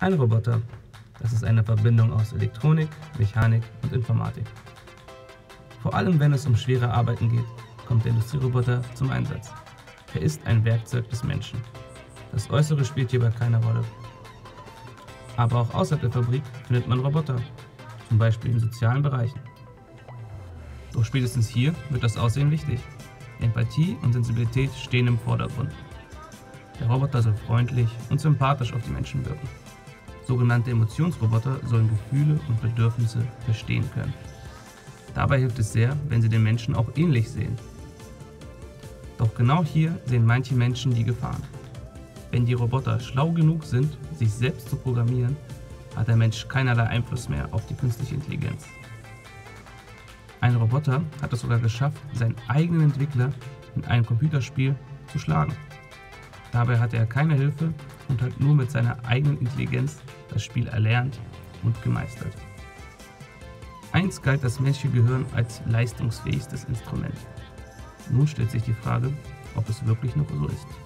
Ein Roboter, das ist eine Verbindung aus Elektronik, Mechanik und Informatik. Vor allem wenn es um schwere Arbeiten geht, kommt der Industrieroboter zum Einsatz. Er ist ein Werkzeug des Menschen. Das Äußere spielt hierbei keine Rolle. Aber auch außerhalb der Fabrik findet man Roboter, zum Beispiel in sozialen Bereichen. Doch spätestens hier wird das Aussehen wichtig. Empathie und Sensibilität stehen im Vordergrund. Der Roboter soll freundlich und sympathisch auf die Menschen wirken. Sogenannte Emotionsroboter sollen Gefühle und Bedürfnisse verstehen können. Dabei hilft es sehr, wenn sie den Menschen auch ähnlich sehen. Doch genau hier sehen manche Menschen die Gefahren. Wenn die Roboter schlau genug sind, sich selbst zu programmieren, hat der Mensch keinerlei Einfluss mehr auf die künstliche Intelligenz. Ein Roboter hat es sogar geschafft, seinen eigenen Entwickler in einem Computerspiel zu schlagen. Dabei hatte er keine Hilfe und hat nur mit seiner eigenen Intelligenz das Spiel erlernt und gemeistert. Einst galt das menschliche Gehirn als leistungsfähigstes Instrument. Nun stellt sich die Frage, ob es wirklich noch so ist.